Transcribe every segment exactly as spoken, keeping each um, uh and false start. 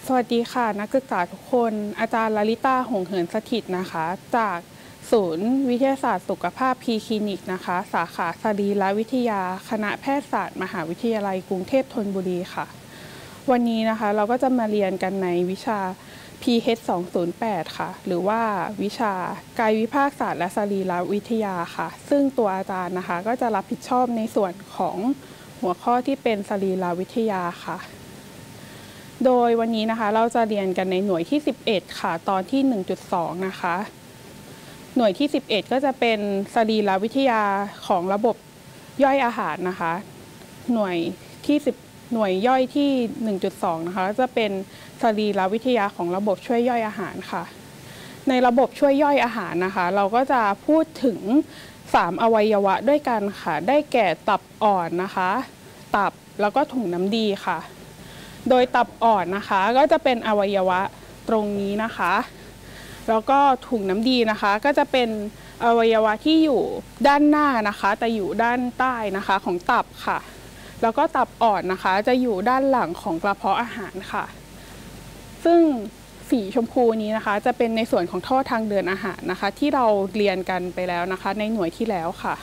สวัสดีค่ะนักศึกษาทุกคนอาจารย์ลลิตาหงเหินสถิตนะคะจากศูนย์วิทยาศาสตร์สุขภาพพีคลินิกนะคะสาขาสรีรวิทยาคณะแพทยศาสตร์มหาวิทยาลัยกรุงเทพธนบุรีค่ะวันนี้นะคะเราก็จะมาเรียนกันในวิชา พี เอช สองศูนย์แปด ค่ะหรือว่าวิชากายวิภาคศาสตร์และสรีรวิทยาค่ะซึ่งตัวอาจารย์นะคะก็จะรับผิดชอบในส่วนของหัวข้อที่เป็นสรีรวิทยาค่ะโดยวันนี้นะคะเราจะเรียนกันในหน่วยที่สิบเอ็ดค่ะตอนที่ หนึ่งจุดสอง นะคะหน่วยที่สิบเอ็ดก็จะเป็นสรีรวิทยาของระบบย่อยอาหารนะคะหน่วยที่สิบหน่วยย่อยที่ หนึ่งจุดสอง นะคะจะเป็นสรีรวิทยาของระบบช่วยย่อยอาหารค่ะในระบบช่วยย่อยอาหารนะคะเราก็จะพูดถึงสามอวัยวะด้วยกันค่ะได้แก่ตับอ่อนนะคะตับแล้วก็ถุงน้ำดีค่ะโดยตับอ่อนนะคะก็จะเป็นอวัยวะตรงนี้นะคะแล้วก็ถุงน้ำดีนะคะก็จะเป็นอวัยวะที่อยู่ด้านหน้านะคะแต่อยู่ด้านใต้นะคะของตับค่ะแล้วก็ตับอ่อนนะคะจะอยู่ด้านหลังของกระเพาะอาหารค่ะซึ่งสีชมพูนี้นะคะจะเป็นในส่วนของท่อทางเดินอาหารนะคะที่เราเรียนกันไปแล้วนะคะในหน่วยที่แล้วค่ะ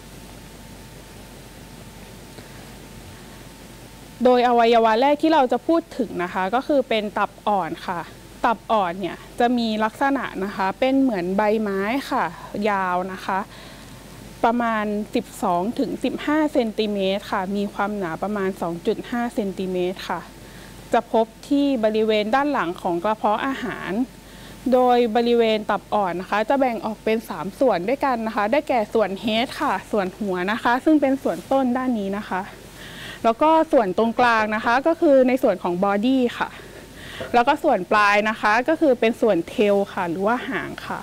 โดยอวัยวะแรกที่เราจะพูดถึงนะคะก็คือเป็นตับอ่อนค่ะตับอ่อนเนี่ยจะมีลักษณะนะคะเป็นเหมือนใบไม้ค่ะยาวนะคะประมาณ สิบสองถึงสิบห้า เซนติเมตรค่ะมีความหนาประมาณ สองจุดห้า เซนติเมตรค่ะจะพบที่บริเวณด้านหลังของกระเพาะอาหารโดยบริเวณตับอ่อนนะคะจะแบ่งออกเป็นสามส่วนด้วยกันนะคะได้แก่ส่วนเฮดค่ะส่วนหัวนะคะซึ่งเป็นส่วนต้นด้านนี้นะคะแล้วก็ส่วนตรงกลางนะคะก็คือในส่วนของบอดี้ค่ะแล้วก็ส่วนปลายนะคะก็คือเป็นส่วนเทลค่ะหรือว่าหางค่ะ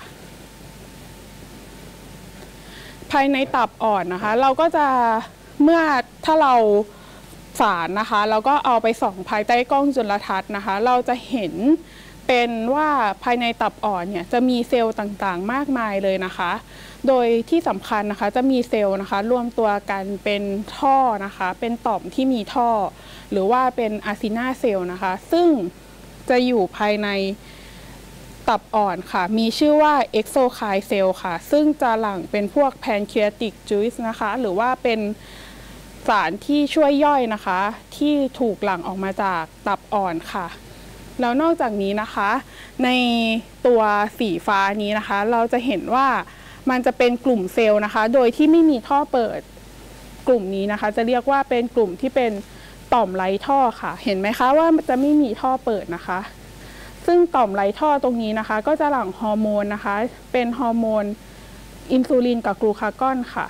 ภายในตับอ่อนนะคะเราก็จะเมื่อถ้าเราฝานนะคะเราก็เอาไปส่องภายใต้กล้องจุลทรรศน์นะคะเราจะเห็นเป็นว่าภายในตับอ่อนเนี่ยจะมีเซลล์ต่างๆมากมายเลยนะคะโดยที่สำคัญนะคะจะมีเซลล์นะคะรวมตัวกันเป็นท่อนะคะเป็นต่อมที่มีท่อหรือว่าเป็นอะซินาเซลล์นะคะซึ่งจะอยู่ภายในตับอ่อนค่ะมีชื่อว่าเอ็กโซไคน์เซลล์ค่ะซึ่งจะหลั่งเป็นพวกแพนครีอาติกจูสนะคะหรือว่าเป็นสารที่ช่วยย่อยนะคะที่ถูกหลั่งออกมาจากตับอ่อนค่ะแล้วนอกจากนี้นะคะในตัวสีฟ้านี้นะคะเราจะเห็นว่ามันจะเป็นกลุ่มเซลล์นะคะโดยที่ไม่มีท่อเปิดกลุ่มนี้นะคะจะเรียกว่าเป็นกลุ่มที่เป็นต่อมไร้ท่อค่ะเห็นไหมคะว่ามันจะไม่มีท่อเปิดนะคะซึ่งต่อมไร้ท่อตรงนี้นะคะก็จะหลั่งฮอร์โมนนะคะเป็นฮอร์โมนอินซูลินกับกลูคากอนค่ะ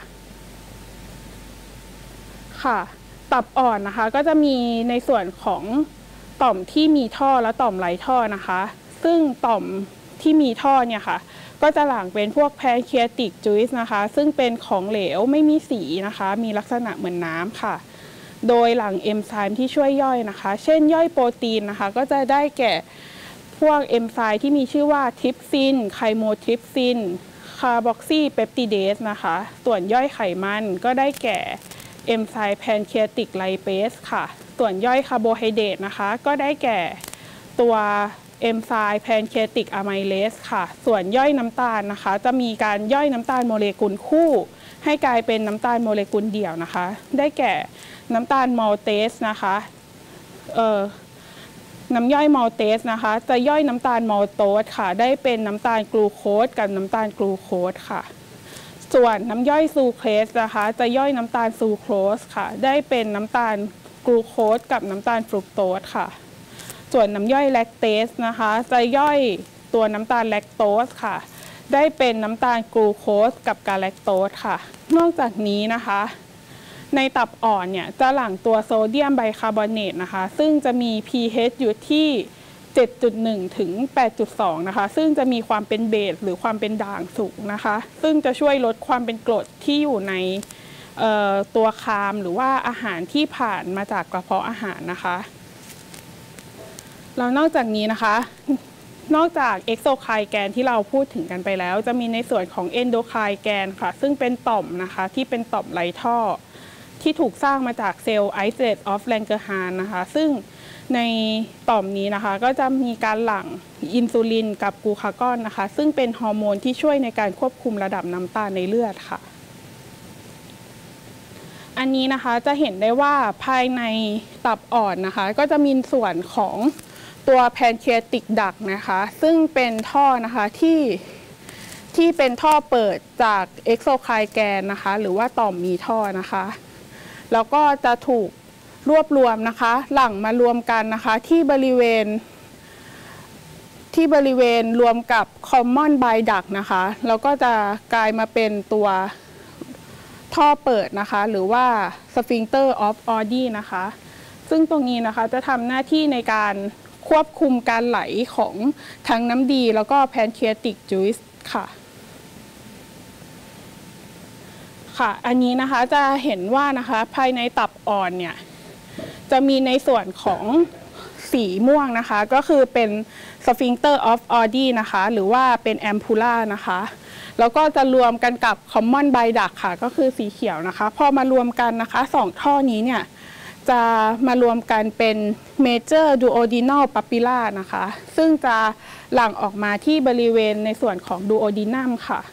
ค่ะตับอ่อนนะคะก็จะมีในส่วนของต่อมที่มีท่อและต่อมไร้ท่อนะคะซึ่งต่อมที่มีท่อเนี่ยค่ะก็จะหลั่งเป็นพวกแพนครีอาติกจูสนะคะซึ่งเป็นของเหลวไม่มีสีนะคะมีลักษณะเหมือนน้ำค่ะโดยหลั่งเอนไซม์ที่ช่วยย่อยนะคะเช่นย่อยโปรตีนนะคะก็จะได้แก่พวกเอนไซม์ที่มีชื่อว่าทริปซินไคโมทริปซินคาร์บอกซีเปปติเดสนะคะส่วนย่อยไขมันก็ได้แก่เอนไซม์แพนครีอาติกไลเปสค่ะส่วนย่อยคาร์โบไฮเดรตนะคะก็ได้แก่ตัวเอนไซม์แพนครีอาติกอะไมเลสค่ะส่วนย่อยน้ำตาลนะคะจะมีการย่อยน้ำตาลโมเลกุลคู่ให้กลายเป็นน้ำตาลโมเลกุลเดี่ยวนะคะได้แก่น้ำตาลมัลเตสนะคะเอ่อน้ำย่อยมัลเตสนะคะจะย่อยน้ำตาลมัลโตสค่ะได้เป็นน้ำตาลกลูโคสกับน้ำตาลกลูโคสค่ะส่วนน้ำย่อยซูเครสนะคะจะย่อยน้ำตาลซูโครสค่ะได้เป็นน้ำตาลกลูโคสกับน้ำตาลฟรุกโตสค่ะส่วนน้ำย่อยแลคเตสนะคะจะย่อยตัวน้ำตาลแลคโตสค่ะได้เป็นน้ำตาลกลูโคสกับกาแลคโตสค่ะนอกจากนี้นะคะในตับอ่อนเนี่ยจะหลั่งตัวโซเดียมไบคาร์บอเนตนะคะซึ่งจะมี พี เอช อยู่ที่ เจ็ดจุดหนึ่ง ถึง แปดจุดสอง นะคะซึ่งจะมีความเป็นเบสหรือความเป็นด่างสูงนะคะซึ่งจะช่วยลดความเป็นกรดที่อยู่ในตัวคามหรือว่าอาหารที่ผ่านมาจากกระเพาะอาหารนะคะแล้วนอกจากนี้นะคะนอกจากเอ็กโซไคน์แกนที่เราพูดถึงกันไปแล้วจะมีในส่วนของเอนโดไคน์แกนค่ะซึ่งเป็นต่อมนะคะที่เป็นต่อมไร้ท่อที่ถูกสร้างมาจากเซลล์ไอโซเลตออฟแลงเกอร์ฮานนะคะซึ่งในต่อมนี้นะคะก็จะมีการหลั่งอินซูลินกับกลูคากอนนะคะซึ่งเป็นฮอร์โมนที่ช่วยในการควบคุมระดับน้ำตาลในเลือดค่ะอันนี้นะคะจะเห็นได้ว่าภายในตับอ่อนนะคะก็จะมีส่วนของตัวแพนเครียติกดักนะคะซึ่งเป็นท่อนะคะที่ที่เป็นท่อเปิดจากเอ็กโซไคลแกนนะคะหรือว่าต่อมมีท่อนะคะแล้วก็จะถูกรวบรวมนะคะหลั่งมารวมกันนะคะที่บริเวณที่บริเวณรวมกับ common bile duct นะคะแล้วก็จะกลายมาเป็นตัวท่อเปิดนะคะหรือว่า sphincter of Oddi นะคะซึ่งตรงนี้นะคะจะทำหน้าที่ในการควบคุมการไหลของทั้งน้ำดีแล้วก็ pancreatic juice ค่ะค่ะอันนี้นะคะจะเห็นว่านะคะภายในตับอ่อนเนี่ยจะมีในส่วนของสีม่วงนะคะก็คือเป็น sphincter of Oddi นะคะหรือว่าเป็น ampulla นะคะแล้วก็จะรวมกันกับ common bile duct ค่ะก็คือสีเขียวนะคะพอมารวมกันนะคะสองท่อนี้เนี่ยจะมารวมกันเป็น major duodenal papilla นะคะซึ่งจะหลั่งออกมาที่บริเวณในส่วนของ duodenum ค่ะ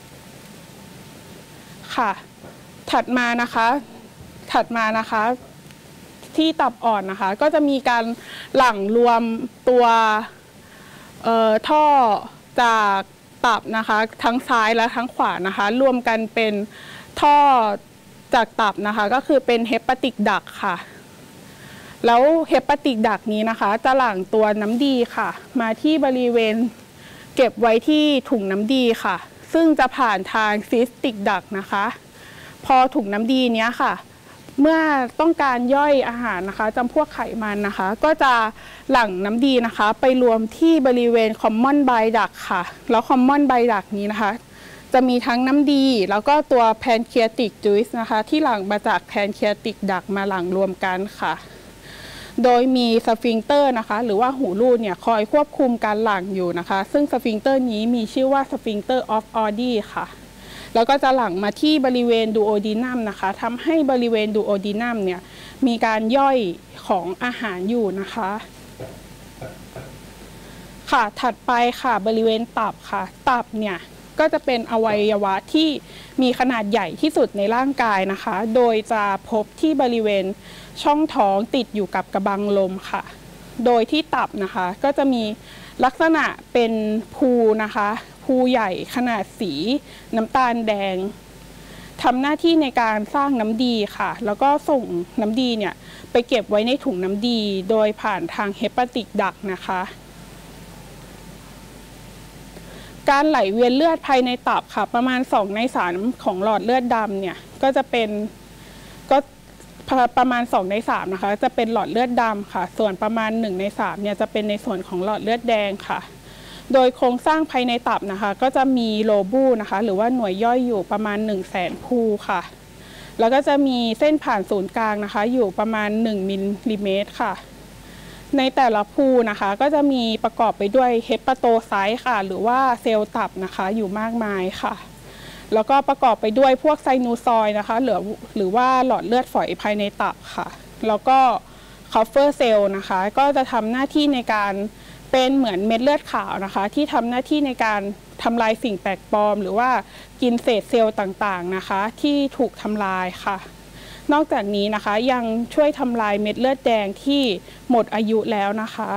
ค่ะถัดมานะคะถัดมานะคะที่ตับอ่อนนะคะก็จะมีการหลั่งรวมตัวท่อจากตับนะคะทั้งซ้ายและทั้งขวานะคะรวมกันเป็นท่อจากตับนะคะก็คือเป็นเฮปาติกดักค่ะแล้วเฮปาติกดักนี้นะคะจะหลั่งตัวน้ำดีค่ะมาที่บริเวณเก็บไว้ที่ถุงน้ำดีค่ะซึ่งจะผ่านทางซิสติกดักนะคะพอถุงน้ำดีเนี้ยค่ะเมื่อต้องการย่อยอาหารนะคะจำพวกไขมันนะคะก็จะหลั่งน้ำดีนะคะไปรวมที่บริเวณ common bile duct ค่ะแล้ว common bile duct นี้นะคะจะมีทั้งน้ำดีแล้วก็ตัว pancreatic juice นะคะที่หลั่งมาจาก pancreatic duct มาหลั่งรวมกันค่ะโดยมีสฟิงเตอร์นะคะหรือว่าหูรูดเนี่ยคอยควบคุมการหลั่งอยู่นะคะซึ่งสฟิงเตอร์นี้มีชื่อว่า sphincter of Oddi ค่ะแล้วก็จะหลั่งมาที่บริเวณดูโอดีนัมนะคะทำให้บริเวณดูโอดีนัมเนี่ยมีการย่อยของอาหารอยู่นะคะค่ะถัดไปค่ะบริเวณตับค่ะตับเนี่ยก็จะเป็นอวัยวะที่มีขนาดใหญ่ที่สุดในร่างกายนะคะโดยจะพบที่บริเวณช่องท้องติดอยู่กับกระบังลมค่ะโดยที่ตับนะคะก็จะมีลักษณะเป็นภูนะคะภูใหญ่ขนาดสีน้ำตาลแดงทำหน้าที่ในการสร้างน้ำดีค่ะแล้วก็ส่งน้ำดีเนี่ยไปเก็บไว้ในถุงน้ำดีโดยผ่านทางเฮปาติกดักนะคะการไหลเวียนเลือดภายในตับค่ะประมาณสองในสามของหลอดเลือดดำเนี่ยก็จะเป็นก็ประมาณสองในสามนะคะจะเป็นหลอดเลือดดำค่ะส่วนประมาณหนึ่งในสามเนี่ยจะเป็นในส่วนของหลอดเลือดแดงค่ะโดยโครงสร้างภายในตับนะคะก็จะมีโลบูนะคะหรือว่าหน่วยย่อยอยู่ประมาณหนึ่งแสนภูค่ะแล้วก็จะมีเส้นผ่านศูนย์กลางนะคะอยู่ประมาณหนึ่งมิลลิเมตรค่ะในแต่ละภูนะคะก็จะมีประกอบไปด้วยเฮปาโตไซต์ค่ะหรือว่าเซลล์ตับนะคะอยู่มากมายค่ะแล้วก็ประกอบไปด้วยพวกไซนูซอยด์นะคะหรือหรือว่าหลอดเลือดฝอยภายในตับค่ะแล้วก็คัฟเฟอร์เซลล์นะคะก็จะทำหน้าที่ในการเป็นเหมือนเม็ดเลือดขาวนะคะที่ทำหน้าที่ในการทำลายสิ่งแปลกปลอมหรือว่ากินเศษเซลล์ต่างๆนะคะที่ถูกทำลายค่ะนอกจากนี้นะคะยังช่วยทำลายเม็ดเลือดแดงที่หมดอายุแล้วนะคะ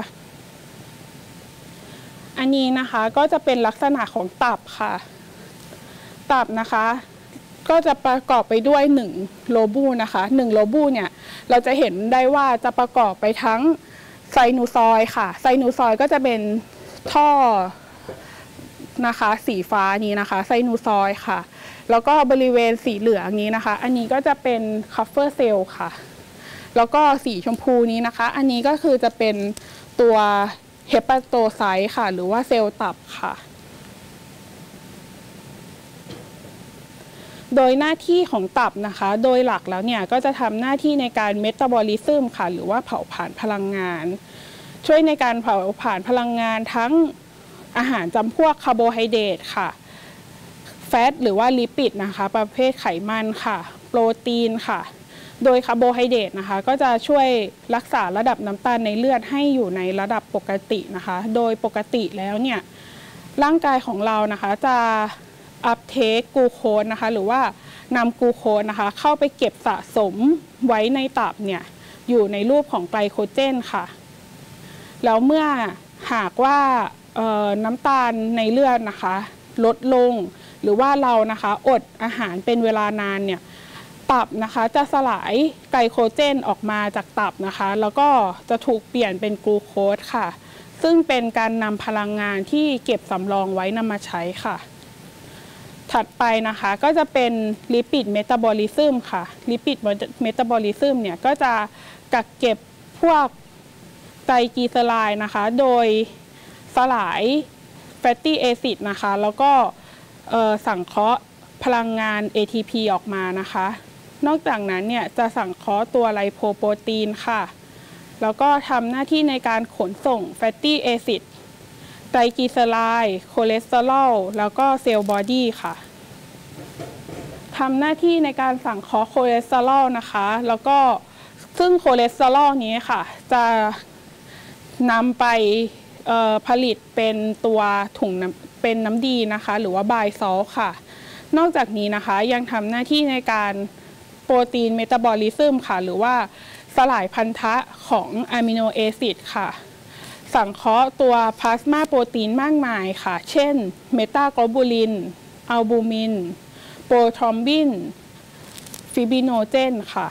อันนี้นะคะก็จะเป็นลักษณะของตับค่ะตับนะคะก็จะประกอบไปด้วยหนึ่งโลบูนะคะหนึ่งโลบูเนี่ยเราจะเห็นได้ว่าจะประกอบไปทั้งไซนูซอยด์ค่ะไซนูซอยด์ก็จะเป็นท่อนะคะสีฟ้านี้นะคะไซนูซอยด์ค่ะแล้วก็บริเวณสีเหลืองนี้นะคะอันนี้ก็จะเป็นคัฟเฟอร์เซลล์ค่ะแล้วก็สีชมพูนี้นะคะอันนี้ก็คือจะเป็นตัวเฮปาโตไซต์ค่ะหรือว่าเซลล์ตับค่ะโดยหน้าที่ของตับนะคะโดยหลักแล้วเนี่ยก็จะทำหน้าที่ในการเมตาบอลิซึมค่ะหรือว่าเผาผลาญพลังงานช่วยในการเผาผลาญพลังงานทั้งอาหารจำพวกคาร์โบไฮเดรตค่ะแฟตหรือว่าลิปิดนะคะประเภทไขมันค่ะโปรตีนค่ะโดยคาร์โบไฮเดรตนะคะก็จะช่วยรักษาระดับน้ำตาลในเลือดให้อยู่ในระดับปกตินะคะโดยปกติแล้วเนี่ยร่างกายของเรานะคะจะอัพเทคกลูโคสนะคะหรือว่านำกลูโคสนะคะเข้าไปเก็บสะสมไว้ในตับเนี่ยอยู่ในรูปของไกลโคเจนค่ะแล้วเมื่อหากว่าน้ำตาลในเลือดนะคะลดลงหรือว่าเรานะคะอดอาหารเป็นเวลานานเนี่ยตับนะคะจะสลายไกลโคเจนออกมาจากตับนะคะแล้วก็จะถูกเปลี่ยนเป็นกลูโคสค่ะซึ่งเป็นการนำพลังงานที่เก็บสำรองไว้นำมาใช้ค่ะถัดไปนะคะก็จะเป็นลิปิดเมตาบอลิซึมค่ะลิปิดเมตาบอลิซึมเนี่ยก็จะกักเก็บพวกไตรกลีเซอไรด์นะคะโดยสลายแฟตตี้แอซิดนะคะแล้วก็สังเคราะห์พลังงาน เอ ที พี ออกมานะคะนอกจากนั้นเนี่ยจะสังเคราะห์ตัวไลโพโปรตีนค่ะแล้วก็ทำหน้าที่ในการขนส่งแฟตตี้แอซิดไตรกลีเซอไรด์คอเลสเตอรอลแล้วก็เซลล์บอดี้ค่ะทำหน้าที่ในการสังเคราะห์คอเลสเตอรอลนะคะแล้วก็ซึ่งคอเลสเตอรอลนี้ค่ะจะนำไปผลิตเป็นตัวถุงเป็นน้ำดีนะคะหรือว่าไบซอลต์ค่ะนอกจากนี้นะคะยังทำหน้าที่ในการโปรตีนเมตาบอลิซึมค่ะหรือว่าสลายพันธะของอะมิโนแอซิดค่ะสังเคราะห์ตัวพลาสมาโปรตีนมากมายค่ะเช่นเมตาโกลบูลินอัลบูมินโปรทรอมบินฟิบิโนเจนค่ะ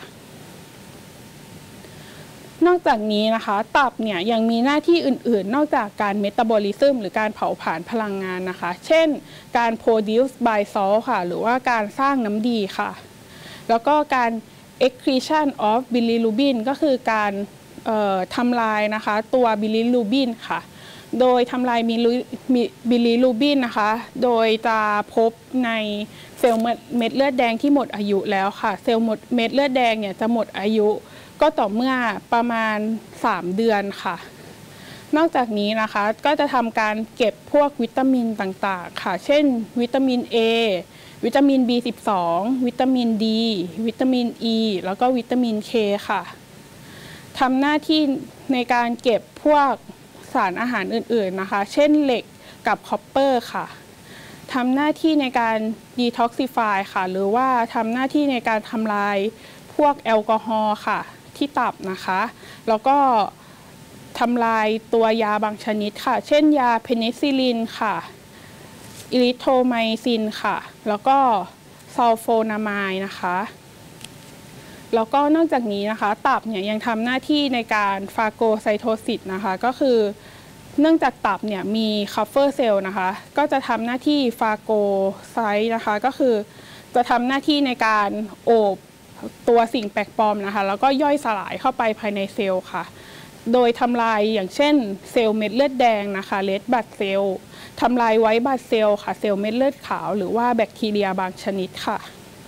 นอกจากนี้นะคะตับเนี่ยยังมีหน้าที่อื่นๆนอกจากการเมตาบอลิซึมหรือการเผาผลาญพลังงานนะคะเช่นการ produce by salt ค่ะหรือว่าการสร้างน้ำดีค่ะแล้วก็การ excretion of bilirubin ก็คือการทำลายนะคะตัว bilirubin ค่ะโดยทำลายบิลิรูบินนะคะโดยจะพบในเซลล์เม็ดเลือดแดงที่หมดอายุแล้วค่ะเซลล์เม็ดเลือดแดงเนี่ยจะหมดอายุก็ต่อเมื่อประมาณสามเดือนค่ะนอกจากนี้นะคะก็จะทำการเก็บพวกวิตามินต่างๆค่ะเช่นวิตามิน A วิตามิน บี สิบสอง วิตามิน D วิตามิน E แล้วก็วิตามิน K ค่ะทำหน้าที่ในการเก็บพวกสารอาหารอื่นๆนะคะเช่นเหล็กกับคอปเปอร์ค่ะทำหน้าที่ในการดีท็อกซิฟายค่ะหรือว่าทำหน้าที่ในการทำลายพวกแอลกอฮอล์ค่ะที่ตับนะคะแล้วก็ทำลายตัวยาบางชนิดค่ะเช่นยาเพนิซิลลินค่ะอิริโทไมซินค่ะแล้วก็ซัลโฟนามายนะคะแล้วก็นอกจากนี้นะคะตับเนี่ยยังทำหน้าที่ในการฟาโกไซโทซิสนะคะก็คือเนื่องจากตับเนี่ยมีคัฟเฟอร์เซลล์นะคะก็จะทำหน้าที่ฟาโกไซต์นะคะก็คือจะทำหน้าที่ในการโอบตัวสิ่งแปลกปลอมนะคะแล้วก็ย่อยสลายเข้าไปภายในเซลล์ค่ะโดยทำลายอย่างเช่นเซลล์เม็ดเลือดแดงนะคะเรดบลัดเซลล์ทำลายไวท์บลัดเซลล์ค่ะเซลล์เม็ดเลือดขาวหรือว่าแบคทีเรียบางชนิดค่ะ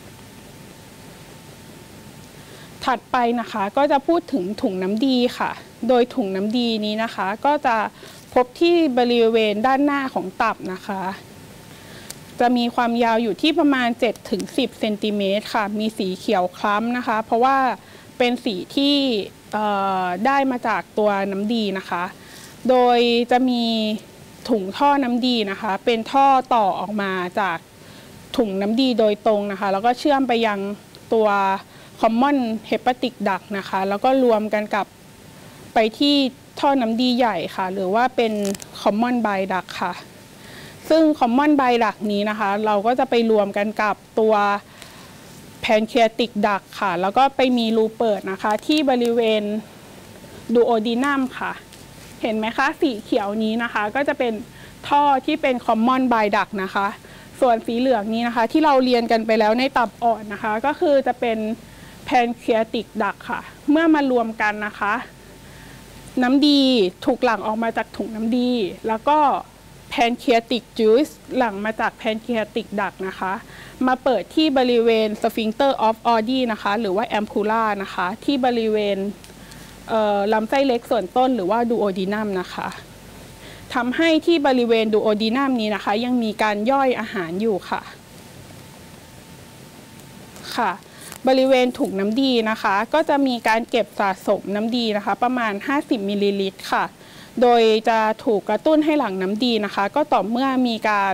ถัดไปนะคะก็จะพูดถึงถุงน้ำดีค่ะโดยถุงน้ำดีนี้นะคะก็จะพบที่บริเวณด้านหน้าของตับนะคะจะมีความยาวอยู่ที่ประมาณ เจ็ดถึงสิบ เซนติเมตรค่ะมีสีเขียวคล้ำนะคะเพราะว่าเป็นสีที่ได้มาจากตัวน้ำดีนะคะโดยจะมีถุงท่อน้ำดีนะคะเป็นท่อต่อออกมาจากถุงน้ำดีโดยตรงนะคะแล้วก็เชื่อมไปยังตัวcommon hepatic duct นะคะแล้วก็รวมกันกับไปที่ท่อน้ำดีใหญ่ค่ะหรือว่าเป็น common bile duct ค่ะซึ่ง common bile duct นี้นะคะเราก็จะไปรวมกันกับตัว pancreatic duct ค่ะแล้วก็ไปมีรูเปิดนะคะที่บริเวณ duodenum ค่ะเห็นไหมคะสีเขียวนี้นะคะก็จะเป็นท่อที่เป็น common bile duct นะคะส่วนสีเหลืองนี้นะคะที่เราเรียนกันไปแล้วในตับอ่อนนะคะก็คือจะเป็นPancreatic duct ค่ะเมื่อมารวมกันนะคะน้ำดีถูกหลั่งออกมาจากถุงน้ำดีแล้วก็ Pancreatic juice หลั่งมาจาก Pancreatic duct นะคะมาเปิดที่บริเวณ Sphincter of Oddi นะคะหรือว่า Ampulla นะคะที่บริเวณลำไส้เล็กส่วนต้นหรือว่า Duodenum นะคะทำให้ที่บริเวณ Duodenum นี้นะคะยังมีการย่อยอาหารอยู่ค่ะค่ะบริเวณถุงน้ำดีนะคะก็จะมีการเก็บสะสมน้ำดีนะคะประมาณห้าสิบมิลลิลิตรค่ะโดยจะถูกกระตุ้นให้หลั่งน้ำดีนะคะก็ต่อเมื่อมีการ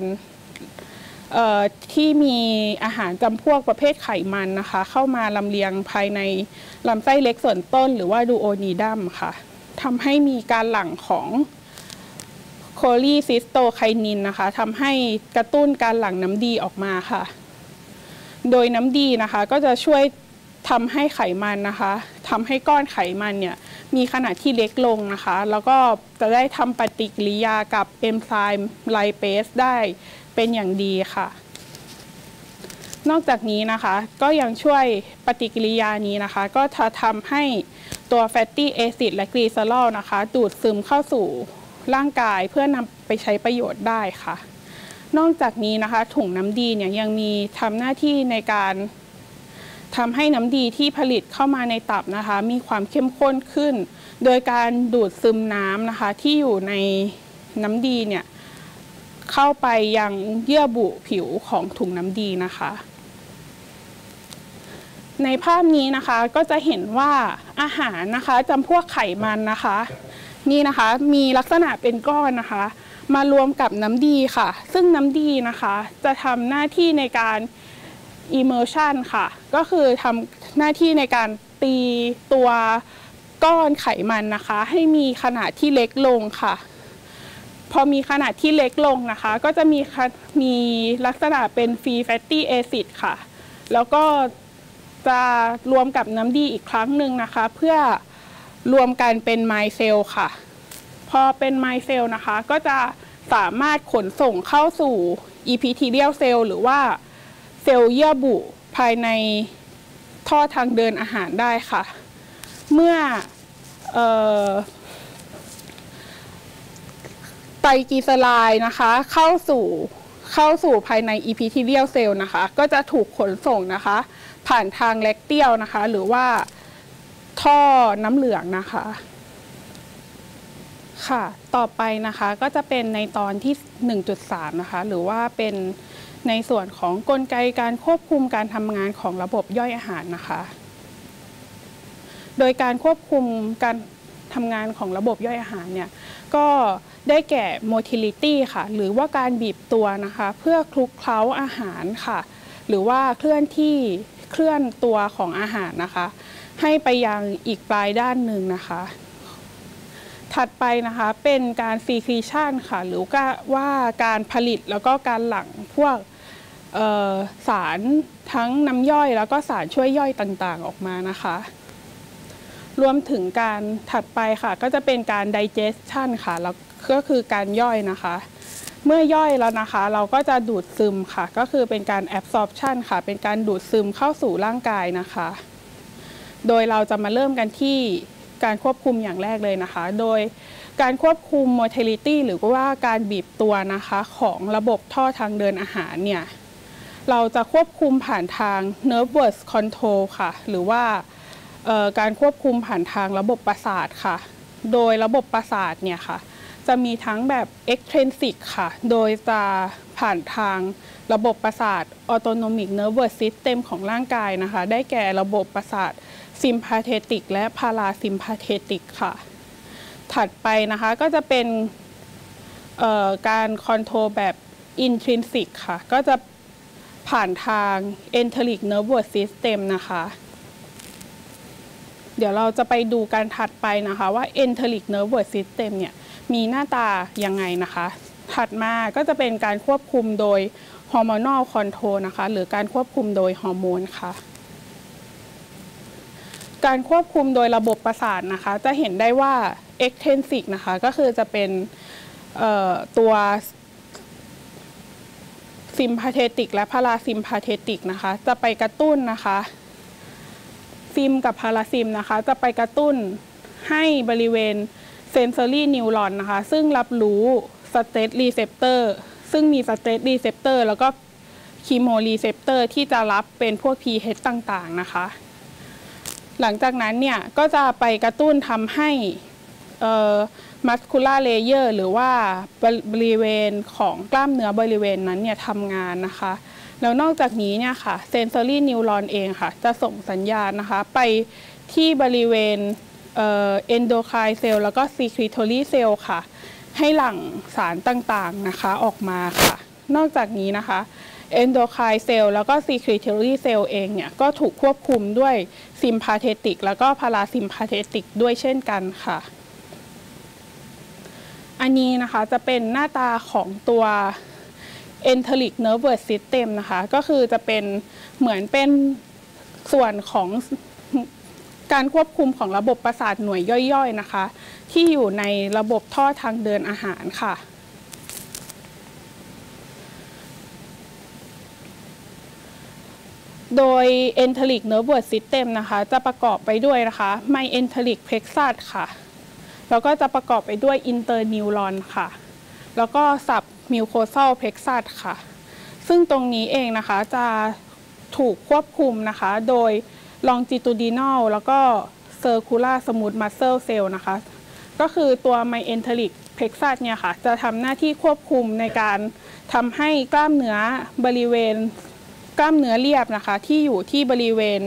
ที่มีอาหารจำพวกประเภทไขมันนะคะเข้ามาลำเลียงภายในลำไส้เล็กส่วนต้นหรือว่าดูโอนีดัมค่ะทำให้มีการหลั่งของโคลีซิสโตไคนินนะคะทำให้กระตุ้นการหลั่งน้ำดีออกมาค่ะโดยน้ำดีนะคะก็จะช่วยทำให้ไขมันนะคะทำให้ก้อนไขมันเนี่ยมีขนาดที่เล็กลงนะคะแล้วก็จะได้ทำปฏิกิริยากับเอนไซม์ไลเปสได้เป็นอย่างดีค่ะนอกจากนี้นะคะก็ยังช่วยปฏิกิริยานี้นะคะก็จะทำให้ตัวแฟตตี้แอซิดและกลีเซอรอลนะคะดูดซึมเข้าสู่ร่างกายเพื่อนำไปใช้ประโยชน์ได้ค่ะนอกจากนี้นะคะถุงน้ำดีเนี่ยยังมีทำหน้าที่ในการทำให้น้ำดีที่ผลิตเข้ามาในตับนะคะมีความเข้มข้นขึ้นโดยการดูดซึมน้ำนะคะที่อยู่ในน้ำดีเนี่ยเข้าไปยังเยื่อบุผิวของถุงน้ำดีนะคะในภาพนี้นะคะก็จะเห็นว่าอาหารนะคะจำพวกไขมันนะคะนี่นะคะมีลักษณะเป็นก้อนนะคะมารวมกับน้ำดีค่ะซึ่งน้ำดีนะคะจะทำหน้าที่ในการ immersion ค่ะก็คือทำหน้าที่ในการตีตัวก้อนไขมันนะคะให้มีขนาดที่เล็กลงค่ะพอมีขนาดที่เล็กลงนะคะก็จะมีมีลักษณะเป็น free fatty acid ค่ะแล้วก็จะรวมกับน้ำดีอีกครั้งหนึ่งนะคะเพื่อรวมกันเป็นไมเซลค่ะพอเป็นไมเซลนะคะก็จะสามารถขนส่งเข้าสู่ epithelial cell หรือว่าเซลล์เยื่อบุภายในท่อทางเดินอาหารได้ค่ะเมื่อเอ่อไตรกลีเซอไรด์นะคะเข้าสู่เข้าสู่ภายใน epithelial cell นะคะก็จะถูกขนส่งนะคะผ่านทางแลคเตียลนะคะหรือว่าท่อน้ำเหลืองนะคะค่ะต่อไปนะคะก็จะเป็นในตอนที่ หนึ่งจุดสาม นะคะหรือว่าเป็นในส่วนของกลไกการควบคุมการทำงานของระบบย่อยอาหารนะคะโดยการควบคุมการทำงานของระบบย่อยอาหารเนี่ยก็ได้แก่ motility ค่ะหรือว่าการบีบตัวนะคะเพื่อคลุกเคล้าอาหารค่ะหรือว่าเคลื่อนที่เคลื่อนตัวของอาหารนะคะให้ไปยังอีกปลายด้านหนึ่งนะคะถัดไปนะคะเป็นการ secretion ค่ะหรือว่าการผลิตแล้วก็การหลั่งพวกสารทั้งน้ำย่อยแล้วก็สารช่วยย่อยต่างๆออกมานะคะรวมถึงการถัดไปค่ะก็จะเป็นการ digestion ค่ะแล้วก็คือการย่อยนะคะเมื่อย่อยแล้วนะคะเราก็จะดูดซึมค่ะก็คือเป็นการ absorption ค่ะเป็นการดูดซึมเข้าสู่ร่างกายนะคะโดยเราจะมาเริ่มกันที่การควบคุมอย่างแรกเลยนะคะโดยการควบคุม motility หรือว่าการบีบตัวนะคะของระบบท่อทางเดินอาหารเนี่ยเราจะควบคุมผ่านทาง nervous control ค่ะหรือว่าการควบคุมผ่านทางระบบประสาทค่ะโดยระบบประสาทเนี่ยค่ะจะมีทั้งแบบ extrinsic ค่ะโดยจะผ่านทางระบบประสาท autonomic nervous system ของร่างกายนะคะได้แก่ระบบประสาท sympathetic และ parasympathetic ค่ะถัดไปนะคะก็จะเป็นการคอนโทรลแบบ intrinsic ค่ะก็จะผ่านทาง enteric nervous system นะคะเดี๋ยวเราจะไปดูการถัดไปนะคะว่า enteric nervous system เนี่ยมีหน้าตายังไงนะคะถัดมาก็จะเป็นการควบคุมโดย hormonal control นะคะหรือการควบคุมโดยฮอร์โมนค่ะการควบคุมโดยระบบประสาทนะคะจะเห็นได้ว่า extrinsic นะคะก็คือจะเป็นตัว sympathetic และ parasympathetic นะคะจะไปกระตุ้นนะคะซิมกับพาราซิมนะคะจะไปกระตุ้นให้บริเวณเซนซอรี่นิวรอนนะคะซึ่งรับรู้สเตรสรีเซปเตอร์ซึ่งมีสเตรสรีเซปเตอร์แล้วก็คีโมรีเซปเตอร์ที่จะรับเป็นพวก พี เอช ต่างๆนะคะหลังจากนั้นเนี่ยก็จะไปกระตุ้นทำให้มัสคูล่าเลเยอร์หรือว่าบริเวณของกล้ามเนื้อบริเวณนั้นเนี่ยทำงานนะคะแล้วนอกจากนี้เนี่ยค่ะเซนซอรี่นิวรอนเองค่ะจะส่งสัญญาณนะคะไปที่บริเวณเอนโดไคน์เซลล์แล้วก็ซีครีทอรี่เซลล์ค่ะให้หลั่งสารต่างๆนะคะออกมาค่ะนอกจากนี้นะคะเอนโดไคน์เซลล์แล้วก็ซีครีทอรี่เซลล์เองเนี่ยก็ถูกควบคุมด้วยซิมพาเทติกแล้วก็พาราซิมพาเทติกด้วยเช่นกันค่ะอันนี้นะคะจะเป็นหน้าตาของตัว enteric nervous system นะคะก็คือจะเป็นเหมือนเป็นส่วนของการควบคุมของระบบประสาทหน่วยย่อยๆนะคะที่อยู่ในระบบท่อทางเดินอาหารค่ะโดย enteric nervous system นะคะจะประกอบไปด้วยนะคะ myenteric plexus ค่ะแล้วก็จะประกอบไปด้วย interneuron ค่ะแล้วก็ submucosal plexus ค่ะซึ่งตรงนี้เองนะคะจะถูกควบคุมนะคะโดย longitudinal แล้วก็ circular smooth muscle cell นะคะก็คือตัว myenteric plexus เนี่ยค่ะจะทำหน้าที่ควบคุมในการทำให้กล้ามเนื้อบริเวณกล้ามเนื้อเรียบนะคะที่อยู่ที่บริเวณ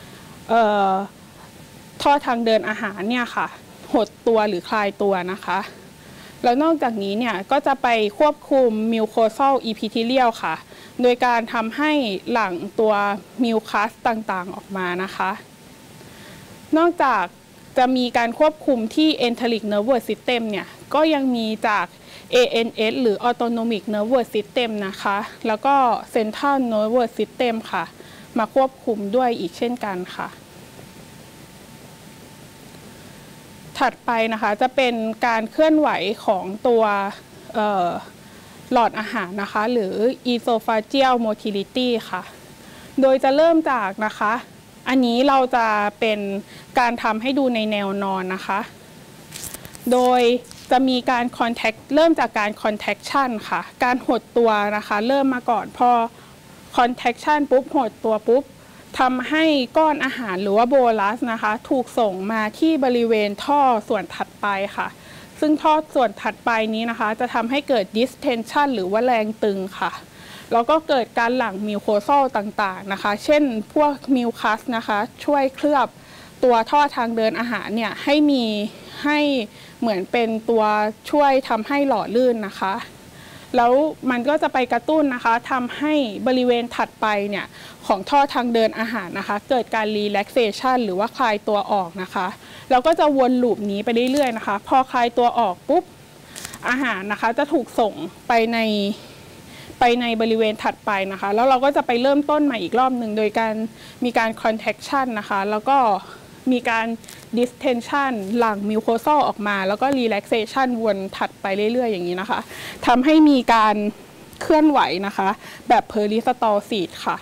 ท่อทางเดินอาหารเนี่ยค่ะหดตัวหรือคลายตัวนะคะแล้วนอกจากนี้เนี่ยก็จะไปควบคุม mucosal epithelial ค่ะโดยการทำให้หลั่งตัวมิวคัสต่างๆออกมานะคะนอกจากจะมีการควบคุมที่ enteric nervous system เนี่ยก็ยังมีจาก เอ เอ็น เอส หรือ autonomic nervous system นะคะแล้วก็ central nervous system ค่ะมาควบคุมด้วยอีกเช่นกันค่ะถัดไปนะคะจะเป็นการเคลื่อนไหวของตัวหลอดอาหารนะคะหรือ esophageal motility ค่ะโดยจะเริ่มจากนะคะอันนี้เราจะเป็นการทำให้ดูในแนวนอนนะคะโดยจะมีการ contact เริ่มจากการ contraction ค่ะการหดตัวนะคะเริ่มมาก่อนพอ contraction ปุ๊บหดตัวปุ๊บทำให้ก้อนอาหารหรือว่าโบลัสนะคะถูกส่งมาที่บริเวณท่อส่วนถัดไปค่ะซึ่งท่อส่วนถัดไปนี้นะคะจะทำให้เกิด distension หรือว่าแรงตึงค่ะแล้วก็เกิดการหลั่งมิวโคซอลต่างๆนะคะเช่นพวกมิวคัสนะคะช่วยเคลือบตัวท่อทางเดินอาหารเนี่ยให้มีให้เหมือนเป็นตัวช่วยทำให้หล่อลื่นนะคะแล้วมันก็จะไปกระตุ้นนะคะทำให้บริเวณถัดไปเนี่ยของท่อทางเดินอาหารนะคะเกิดการ relaxation หรือว่าคลายตัวออกนะคะแล้วก็จะวนลูปนี้ไปเรื่อยๆนะคะพอคลายตัวออกปุ๊บอาหารนะคะจะถูกส่งไปในไปในบริเวณถัดไปนะคะแล้วเราก็จะไปเริ่มต้นใหม่อีกรอบหนึ่งโดยการมีการ contraction นะคะแล้วก็มีการ distension หลั่ง mucosal ออกมาแล้วก็ relaxation วนถัดไปเรื่อยๆอย่างนี้นะคะทำให้มีการเคลื่อนไหวนะคะแบบ peristalsis ค่ะ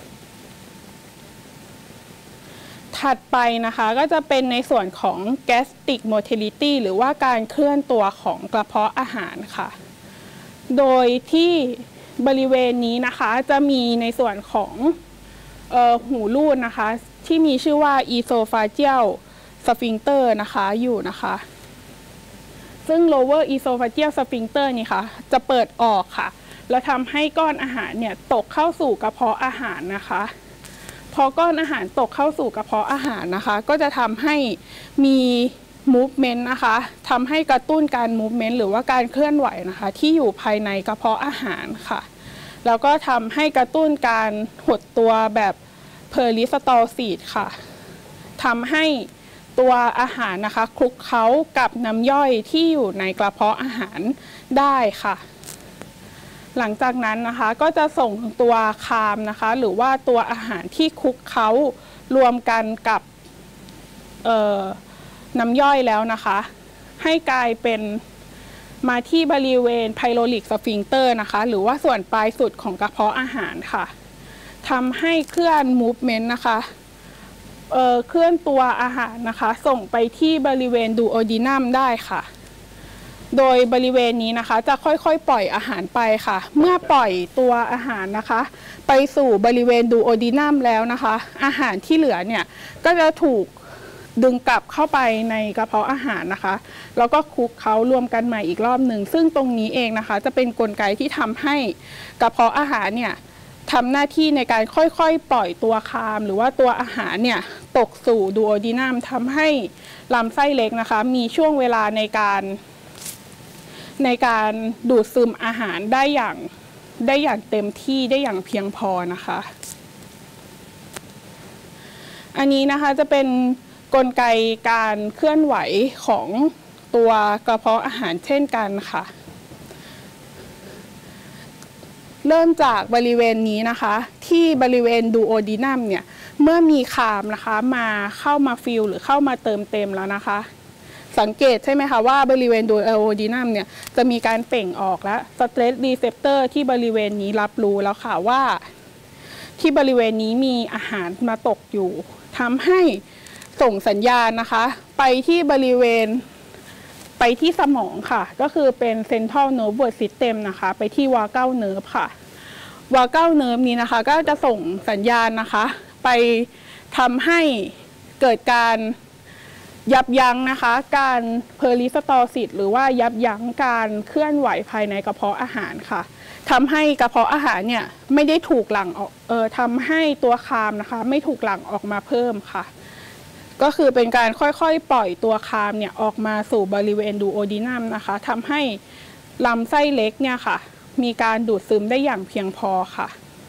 ถัดไปนะคะก็จะเป็นในส่วนของ gastric motility หรือว่าการเคลื่อนตัวของกระเพาะอาหารค่ะโดยที่บริเวณนี้นะคะจะมีในส่วนของเอ่อหูรูดนะคะที่มีชื่อว่า esophageal sphincter นะคะอยู่นะคะซึ่ง lower esophageal sphincter นี่ค่ะจะเปิดออกค่ะแล้วทำให้ก้อนอาหารเนี่ยตกเข้าสู่กระเพาะอาหารนะคะพอก้อนอาหารตกเข้าสู่กระเพาะอาหารนะคะก็จะทำให้มี movement นะคะทำให้กระตุ้นการ movement หรือว่าการเคลื่อนไหวนะคะที่อยู่ภายในกระเพาะอาหารค่ะแล้วก็ทำให้กระตุ้นการหดตัวแบบ peristalsis ค่ะทำให้ตัวอาหารนะคะคลุกเคล้ากับน้ำย่อยที่อยู่ในกระเพาะอาหารได้ค่ะหลังจากนั้นนะคะก็จะส่งตัวคามนะคะหรือว่าตัวอาหารที่คลุกเคล้ารวมกันกับน้ำย่อยแล้วนะคะให้กลายเป็นมาที่บริเวณไพโรลิกสฟิงเตอร์นะคะหรือว่าส่วนปลายสุดของกระเพาะอาหารค่ะทำให้เคลื่อน movement นะคะเอ่อเคลื่อนตัวอาหารนะคะส่งไปที่บริเวณดูโอดีนัมได้ค่ะโดยบริเวณนี้นะคะจะค่อยๆปล่อยอาหารไปค่ะเมื่อปล่อยตัวอาหารนะคะไปสู่บริเวณดูโอดีนัมแล้วนะคะอาหารที่เหลือเนี่ยก็จะถูกดึงกลับเข้าไปในกระเพาะอาหารนะคะแล้วก็คลุกเคล้ารวมกันใหม่อีกรอบหนึ่งซึ่งตรงนี้เองนะคะจะเป็นกลไกที่ทำให้กระเพาะอาหารเนี่ยทำหน้าที่ในการค่อยๆปล่อยตัวคามหรือว่าตัวอาหารเนี่ยตกสู่ดูโอดีนัมทำให้ลำไส้เล็กนะคะมีช่วงเวลาในการในการดูดซึมอาหารได้อย่างได้อย่างเต็มที่ได้อย่างเพียงพอนะคะอันนี้นะคะจะเป็นกลไกการเคลื่อนไหวของตัวกระเพาะอาหารเช่นกันค่ะเริ่มจากบริเวณนี้นะคะที่บริเวณดูโอดีนัมเนี่ยเมื่อมีคามนะคะมาเข้ามาฟิลหรือเข้ามาเติมเต็มแล้วนะคะสังเกตใช่ไหมคะว่าบริเวณดูโอดีนัมเนี่ยจะมีการเปล่งออกและสเตรสรีเซปเตอร์ที่บริเวณนี้รับรู้แล้วค่ะว่าที่บริเวณนี้มีอาหารมาตกอยู่ทำให้ส่งสัญญาณนะคะไปที่บริเวณไปที่สมองค่ะก็คือเป็น Central Nervous System นะคะไปที่ Vagal Nerve ค่ะ Vagal Nerve นี้นะคะก็จะส่งสัญญาณนะคะไปทำให้เกิดการยับยั้งนะคะการเพอริสตอซิสหรือว่ายับยั้งการเคลื่อนไหวภายในกระเพาะอาหารค่ะทำให้กระเพาะอาหารเนี่ยไม่ได้ถูกหลั่งออกเออทำให้ตัวคามนะคะไม่ถูกหลั่งออกมาเพิ่มค่ะก็คือเป็นการค่อยๆปล่อยตัวคามเนี่ยออกมาสู่บริเวณดูโอดีนัมนะคะทำให้ลำไส้เล็กเนี่ยค่ะมีการดูดซึมได้อย่างเพียงพอค่ะ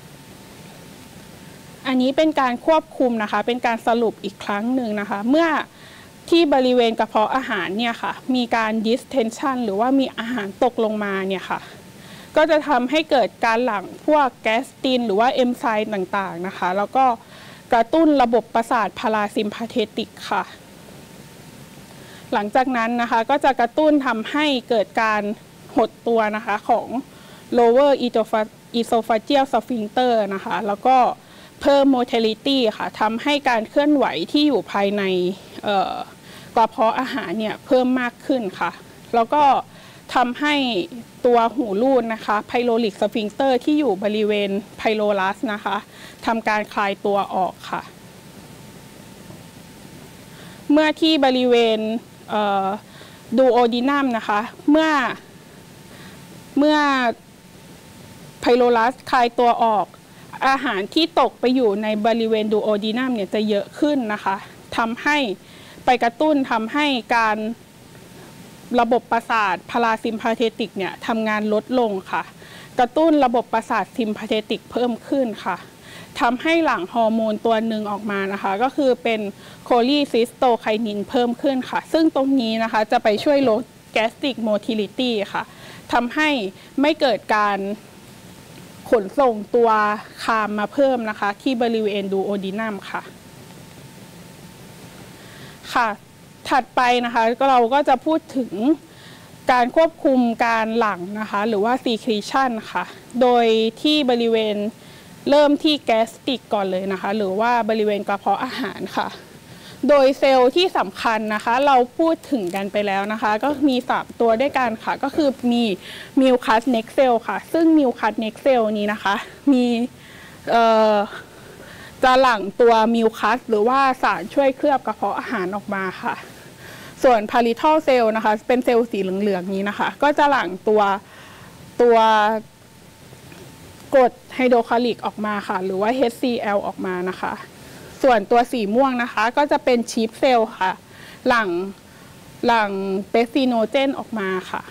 อันนี้เป็นการควบคุมนะคะเป็นการสรุปอีกครั้งหนึ่งนะคะเมื่อที่บริเวณกระเพาะอาหารเนี่ยค่ะมีการ distension หรือว่ามีอาหารตกลงมาเนี่ยค่ะก็จะทำให้เกิดการหลั่งพวกแกสตินหรือว่าเอนไซม์ต่างๆนะคะแล้วก็กระตุ้นระบบประสาทพาราซิมพาเทติกค่ะหลังจากนั้นนะคะก็จะกระตุ้นทำให้เกิดการหดตัวนะคะของ lower esophageal sphincter นะคะแล้วก็เพิ่ม motility ค่ะทำให้การเคลื่อนไหวที่อยู่ภายในกระเพาะอาหารเนี่ยเพิ่มมากขึ้นค่ะแล้วก็ทำให้ตัวหูรูดนะคะไพโลลิกสฟิงเตอร์ที่อยู่บริเวณไพโลลัสนะคะทำการคลายตัวออกค่ะเมื่อที่บริเวณดูโอดีนัมนะคะเมื่อเมื่อไพโลลัสคลายตัวออกอาหารที่ตกไปอยู่ในบริเวณดูโอดีนัมเนี่ยจะเยอะขึ้นนะคะทำให้ไปกระตุ้นทำให้การระบบประสาทพาราซิมพาเทติกเนี่ยทำงานลดลงค่ะกระตุ้นระบบประสาทซิมพาเทติกเพิ่มขึ้นค่ะทำให้หลั่งฮอร์โมนตัวหนึ่งออกมานะคะก็คือเป็นโคลีซิสโตไคนินเพิ่มขึ้นค่ะซึ่งตรงนี้นะคะจะไปช่วยลดแกสตริกโมทิลิตี้ค่ะทำให้ไม่เกิดการขนส่งตัวคามมาเพิ่มนะคะที่บริเวณดูโอดีนัมค่ะค่ะถัดไปนะคะเราก็จะพูดถึงการควบคุมการหลั่งนะคะหรือว่า secretion ค่ะโดยที่บริเวณเริ่มที่แกสตริกก่อนเลยนะคะหรือว่าบริเวณกระเพาะอาหารค่ะโดยเซลล์ที่สำคัญนะคะเราพูดถึงกันไปแล้วนะคะก็มีสามตัวด้วยกันค่ะก็คือมีมิวคัสเน็กเซลค่ะซึ่งมิวคัสเน็กเซลนี้นะคะมีเอ่อจะหลั่งตัวมิวคัสหรือว่าสารช่วยเคลือบกระเพาะอาหารออกมาค่ะส่วนพาริทอลเซลล์นะคะเป็นเซลล์สีเหลืองๆนี้นะคะก็จะหลั่งตัวตัวกรดไฮโดรคลอริกออกมาค่ะหรือว่า เอช ซี แอล ออกมานะคะส่วนตัวสีม่วงนะคะก็จะเป็นชีฟเซลล์ค่ะหลั่งหลั่งเปปซิโนเจนออกมาค่ะ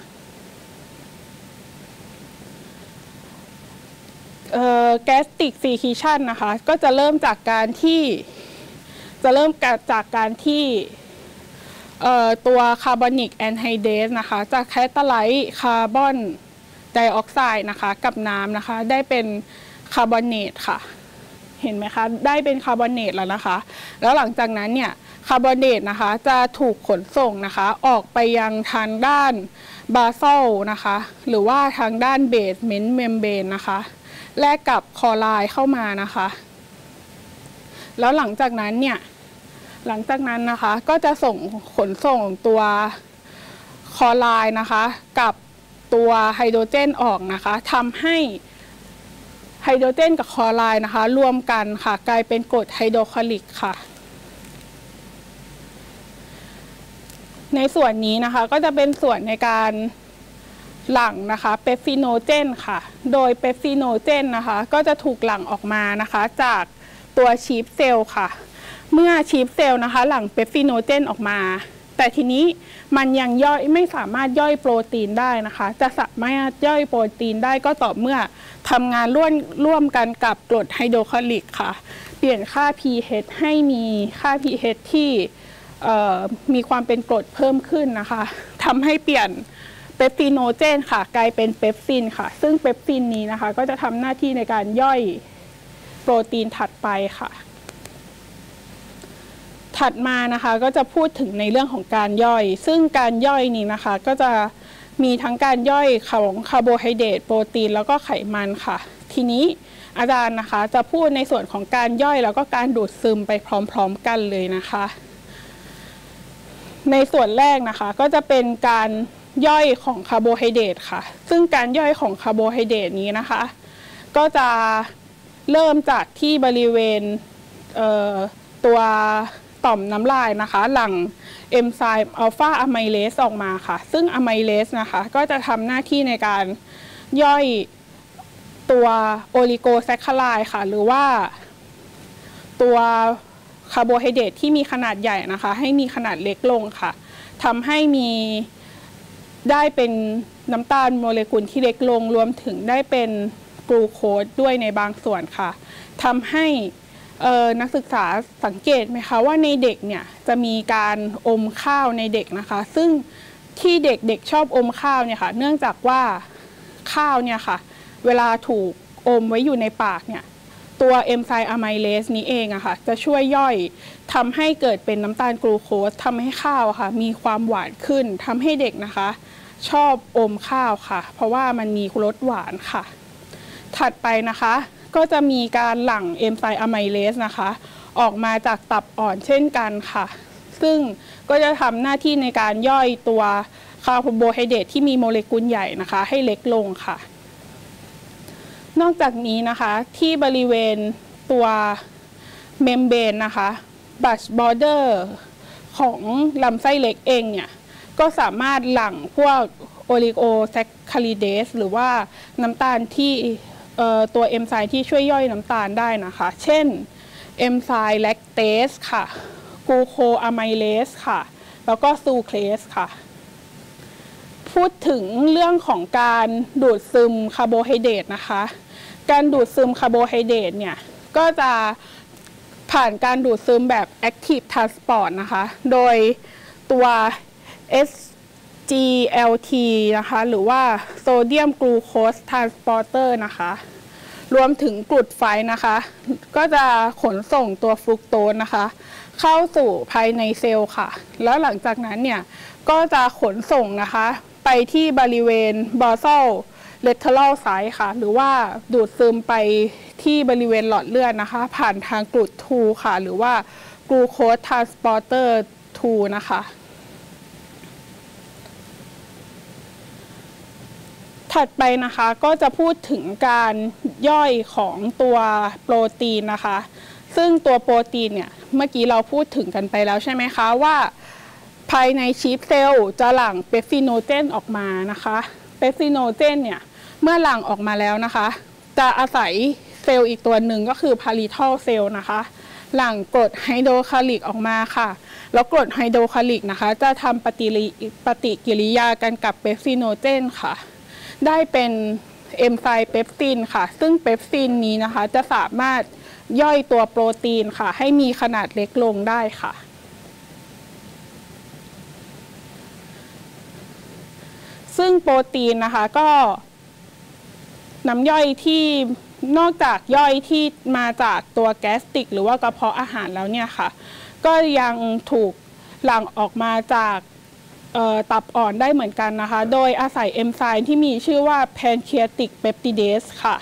แกสติกซีคิชันนะคะก็จะเริ่มจากการที่จะเริ่มจากการที่ตัวคาร์บอนิกแอนไฮเดรสนะคะจะแคตาไลซ์คาร์บอนไดออกไซด์นะคะกับน้ำนะคะได้เป็นคาร์บอเนตค่ะเห็นไหมคะได้เป็นคาร์บอเนตแล้วนะคะแล้วหลังจากนั้นเนี่ยคาร์บอเนตนะคะจะถูกขนส่งนะคะออกไปยังทางด้านบาซัลนะคะหรือว่าทางด้านเบสเมนต์เมมเบรนนะคะแลกกับคลอไรด์เข้ามานะคะแล้วหลังจากนั้นเนี่ยหลังจากนั้นนะคะก็จะส่งขนส่งตัวคลอไรด์นะคะกับตัวไฮโดรเจนออกนะคะทำให้ไฮโดรเจนกับคลอไรด์นะคะรวมกันค่ะกลายเป็นกรดไฮโดรคลอริกค่ะในส่วนนี้นะคะก็จะเป็นส่วนในการหลั่งนะคะเปปซิโนเจนค่ะโดยเปปซิโนเจนนะคะก็จะถูกหลั่งออกมานะคะจากตัวชีฟเซลล์ค่ะเมื่อชีฟเซลล์นะคะหลั่งเปปซิโนเจนออกมาแต่ทีนี้มันยังย่อยไม่สามารถย่อยโปรตีนได้นะคะจะสามารถย่อยโปรตีนได้ก็ต่อเมื่อทำงานร่วมร่วมกันกับกรดไฮโดรคลอริกค่ะเปลี่ยนค่า pH ให้มีค่า pH ที่มีความเป็นกรดเพิ่มขึ้นนะคะทำให้เปลี่ยนเปปซิโนเจนค่ะกลายเป็นเปปซินค่ะซึ่งเปปซินนี้นะคะก็จะทำหน้าที่ในการย่อยโปรตีนถัดไปค่ะถัดมานะคะก็จะพูดถึงในเรื่องของการย่อยซึ่งการย่อยนี้นะคะก็จะมีทั้งการย่อยของคาร์โบไฮเดรตโปรตีนแล้วก็ไขมันค่ะทีนี้อาจารย์นะคะจะพูดในส่วนของการย่อยแล้วก็การดูดซึมไปพร้อมๆกันเลยนะคะในส่วนแรกนะคะก็จะเป็นการย่อยของคาร์โบไฮเดรตค่ะซึ่งการย่อยของคาร์โบไฮเดรตนี้นะคะก็จะเริ่มจากที่บริเวณตัวต่อมน้ำลายนะคะหลั่งเอนไซม์อัลฟาอะไมเลสออกมาค่ะซึ่งอะไมเลสนะคะก็จะทำหน้าที่ในการย่อยตัวโอลิโกแซคคาไรด์ค่ะหรือว่าตัวคาร์โบไฮเดรตที่มีขนาดใหญ่นะคะให้มีขนาดเล็กลงค่ะทำให้มีได้เป็นน้ำตาลโมเลกุลที่เล็กลงรวมถึงได้เป็นกลูโคสด้วยในบางส่วนค่ะทำให้นักศึกษาสังเกตไหมคะว่าในเด็กเนี่ยจะมีการอมข้าวในเด็กนะคะซึ่งที่เด็กๆชอบอมข้าวเนี่ยค่ะเนื่องจากว่าข้าวเนี่ยค่ะเวลาถูกอมไว้อยู่ในปากเนี่ยตัวเอนไซม์อะไมเลสนี้เองอะค่ะจะช่วยย่อยทำให้เกิดเป็นน้ำตาลกลูโคสทำให้ข้าวค่ะมีความหวานขึ้นทำให้เด็กนะคะชอบอมข้าวค่ะเพราะว่ามันมีรสหวานค่ะถัดไปนะคะก็จะมีการหลั่งเอนไซม์อะไมเลสนะคะออกมาจากตับอ่อนเช่นกันค่ะซึ่งก็จะทำหน้าที่ในการย่อยตัวคาร์โบไฮเดรตที่มีโมเลกุลใหญ่นะคะให้เล็กลงค่ะนอกจากนี้นะคะที่บริเวณตัวเมมเบรนนะคะบัชบอร์เดอร์ของลำไส้เล็กเองเนี่ยก็สามารถหลั่งพวกโอลิโกแซคคาริเดสหรือว่าน้ำตาลที่ตัวเอนไซม์ที่ช่วยย่อยน้ำตาลได้นะคะเช่นเอนไซม์แลคเตสค่ะกลูโคอะไมเลสค่ะแล้วก็ซูเครสค่ะพูดถึงเรื่องของการดูดซึมคาร์โบไฮเดรตนะคะการดูดซึมคาร์โบไฮเดรตเนี่ยก็จะผ่านการดูดซึมแบบ Active Transport นะคะโดยตัว เอส จี แอล ที นะคะหรือว่า Sodium Glucose Transporter นะคะรวมถึงกรดไฟนะคะก็จะขนส่งตัวฟรุกโตสนะคะเข้าสู่ภายในเซลล์ค่ะแล้วหลังจากนั้นเนี่ยก็จะขนส่งนะคะไปที่บริเวณ basal lateral site ค่ะหรือว่าดูดซึมไปที่บริเวณหลอดเลือดนะคะผ่านทางกรดทู ค่ะหรือว่า glucose transporter ทู นะคะถัดไปนะคะก็จะพูดถึงการย่อยของตัวโปรตีนนะคะซึ่งตัวโปรตีนเนี่ยเมื่อกี้เราพูดถึงกันไปแล้วใช่ไหมคะว่าภายในชีฟเซลล์จะหลั่งเปปซิโนเจนออกมานะคะเปปซิโนเจนเนี่ยเมื่อหลั่งออกมาแล้วนะคะจะอาศัยเซลล์อีกตัวหนึ่งก็คือพาริทัลเซลล์นะคะหลั่งกรดไฮโดรคลอริกออกมาค่ะแล้วกรดไฮโดรคลอริกนะคะจะทำปฏิปฏิกิริยากันกับเปปซิโนเจนค่ะได้เป็นเอนไซม์เปปซินค่ะซึ่งเปปซินนี้นะคะจะสามารถย่อยตัวโปรตีนค่ะให้มีขนาดเล็กลงได้ค่ะซึ่งโปรตีนนะคะก็น้ำย่อยที่นอกจากย่อยที่มาจากตัวแกสติกหรือว่ากระเพาะอาหารแล้วเนี่ยค่ะก็ยังถูกหลั่งออกมาจากตับอ่อนได้เหมือนกันนะคะโดยอาศัยเอนไซม์ที่มีชื่อว่า pancreatic peptidase ค่ะ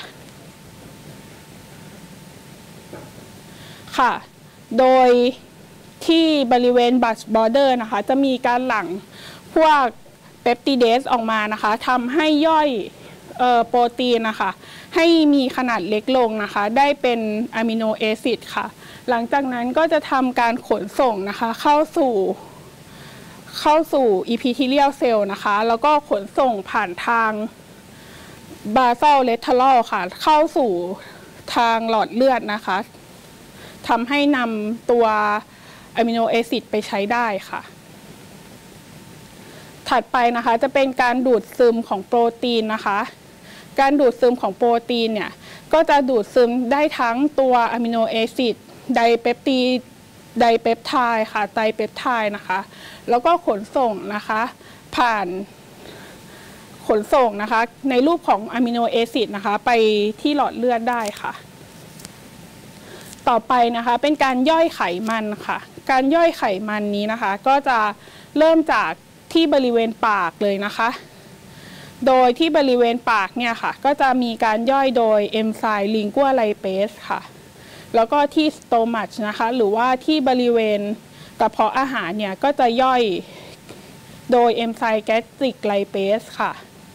ค่ะโดยที่บริเวณ Butch border นะคะจะมีการหลั่งพวกเปปติเดสออกมานะคะทำให้ย่อยโปรตีนนะคะให้มีขนาดเล็กลงนะคะได้เป็นอะมิโนแอซิดค่ะหลังจากนั้นก็จะทำการขนส่งนะคะเข้าสู่เข้าสู่ epithelial cell นะคะแล้วก็ขนส่งผ่านทาง basal lateral ค่ะเข้าสู่ทางหลอดเลือดนะคะทำให้นำตัวอะมิโนแอซิดไปใช้ได้ค่ะถัดไปนะคะจะเป็นการดูดซึมของโปรตีนนะคะการดูดซึมของโปรตีนเนี่ยก็จะดูดซึมได้ทั้งตัวอะมิโนแอซิดไดเปปติดไดเปปไทด์ค่ะไดเปปไทด์นะคะแล้วก็ขนส่งนะคะผ่านขนส่งนะคะในรูปของอะมิโนแอซิดนะคะไปที่หลอดเลือดได้ค่ะต่อไปนะคะเป็นการย่อยไขมันค่ะการย่อยไขมันนี้นะคะก็จะเริ่มจากที่บริเวณปากเลยนะคะโดยที่บริเวณปากเนี่ยค่ะก็จะมีการย่อยโดยเอนไซม์ลิงกัวไลเปสค่ะแล้วก็ที่สโตมัชนะคะหรือว่าที่บริเวณกระเพาะอาหารเนี่ยก็จะย่อยโดยเอนไซม์แกสตริกไลเปสค่ะ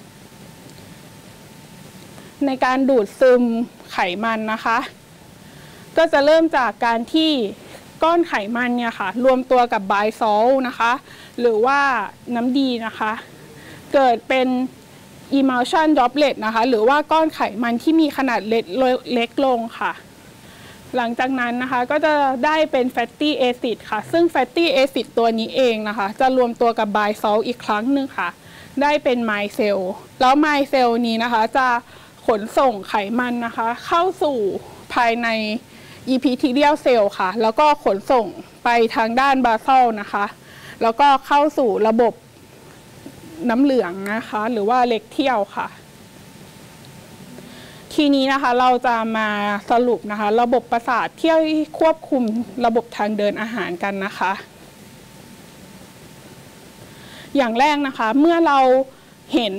ในการดูดซึมไขมันนะคะก็จะเริ่มจากการที่ก้อนไขมันเนี่ยค่ะรวมตัวกับไบซอลนะคะหรือว่าน้ำดีนะคะเกิดเป็น emulsion droplet นะคะหรือว่าก้อนไขมันที่มีขนาดเล็กเล็กลงค่ะหลังจากนั้นนะคะก็จะได้เป็น fatty acid ค่ะซึ่ง fatty acid ตัวนี้เองนะคะจะรวมตัวกับไบซอลอีกครั้งหนึ่งค่ะได้เป็นไมเซลแล้วไมเซลนี้นะคะจะขนส่งไขมันนะคะเข้าสู่ภายใน epithelial cell ค่ะแล้วก็ขนส่งไปทางด้านบาซัลนะคะแล้วก็เข้าสู่ระบบน้ำเหลืองนะคะหรือว่าเล็กเที่ยวค่ะทีนี้นะคะเราจะมาสรุปนะคะระบบประสาทที่ควบคุมระบบทางเดินอาหารกันนะคะอย่างแรกนะคะเมื่อเราเห็น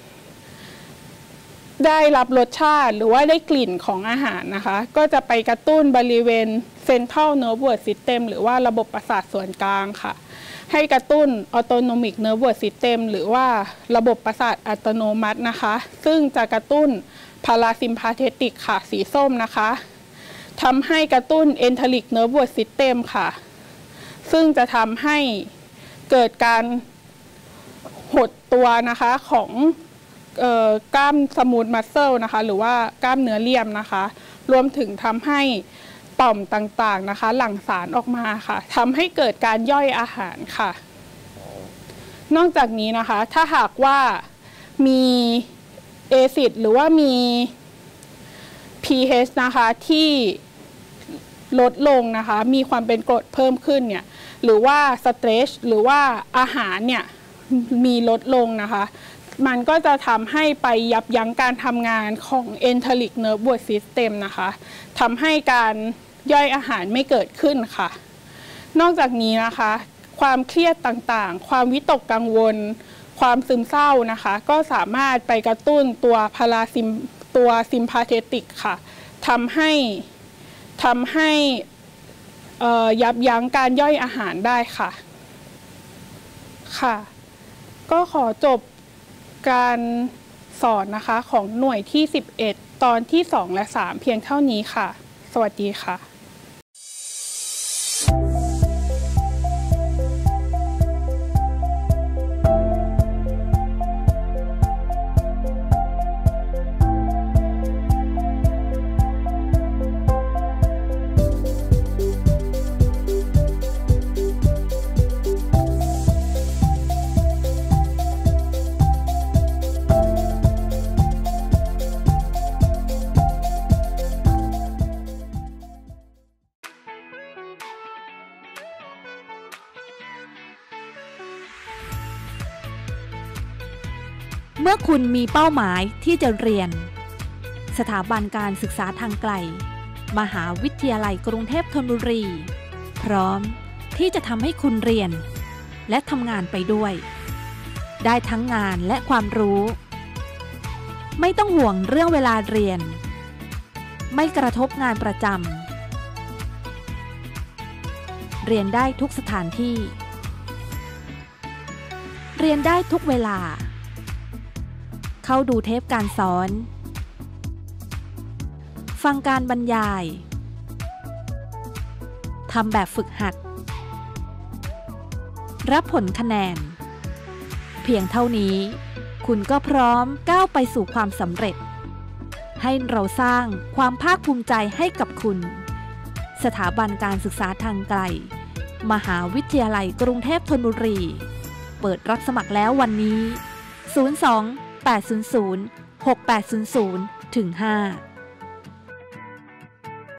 ได้รับรสชาติหรือว่าได้กลิ่นของอาหารนะคะก็จะไปกระตุ้นบริเวณ Central Nervous System หรือว่าระบบประสาทส่วนกลางค่ะให้กระตุ้น Autonomic Nervous System หรือว่าระบบประสาทอัตโนมัตินะคะซึ่งจะกระตุ้น Parasympathetic ค่ะสีส้มนะคะทำให้กระตุ้น Enteric Nervous System ค่ะซึ่งจะทำให้เกิดการหดตัวนะคะของกล้ามสมูทมัสเซิลนะคะหรือว่ากล้ามเนื้อเลี่ยมนะคะรวมถึงทำให้ต่อมต่างๆนะคะหลั่งสารออกมาค่ะทำให้เกิดการย่อยอาหารค่ะนอกจากนี้นะคะถ้าหากว่ามีแอซิดหรือว่ามี pH นะคะที่ลดลงนะคะมีความเป็นกรดเพิ่มขึ้นเนี่ยหรือว่าสเตรชหรือว่าอาหารเนี่ยมีลดลงนะคะมันก็จะทำให้ไปยับยั้งการทำงานของ Enteric Nervous System นะคะทำให้การย่อยอาหารไม่เกิดขึ้นค่ะนอกจากนี้นะคะความเครียดต่างๆความวิตกกังวลความซึมเศร้านะคะก็สามารถไปกระตุ้นตัวพาราซิมตัวซิมพาเทติกค่ะทำให้ทำให้ยับยั้งการย่อยอาหารได้ค่ะค่ะก็ขอจบการสอนนะคะของหน่วยที่สิบเอ็ดตอนที่สองและสามเพียงเท่านี้ค่ะสวัสดีค่ะเมื่อคุณมีเป้าหมายที่จะเรียนสถาบันการศึกษาทางไกลมหาวิทยาลัยกรุงเทพธนบุรีพร้อมที่จะทำให้คุณเรียนและทำงานไปด้วยได้ทั้งงานและความรู้ไม่ต้องห่วงเรื่องเวลาเรียนไม่กระทบงานประจำเรียนได้ทุกสถานที่เรียนได้ทุกเวลาเข้าดูเทปการสอนฟังการบรรยายทำแบบฝึกหัดรับผลคะแนนเพียงเท่านี้คุณก็พร้อมก้าวไปสู่ความสำเร็จให้เราสร้างความภาคภูมิใจให้กับคุณสถาบันการศึกษาทางไกลมหาวิทยาลัยกรุงเทพธนบุรีเปิดรับสมัครแล้ววันนี้ศูนย์ สอง แปด ศูนย์ ศูนย์ หก แปด ศูนย์ ศูนย์ ถึง ห้า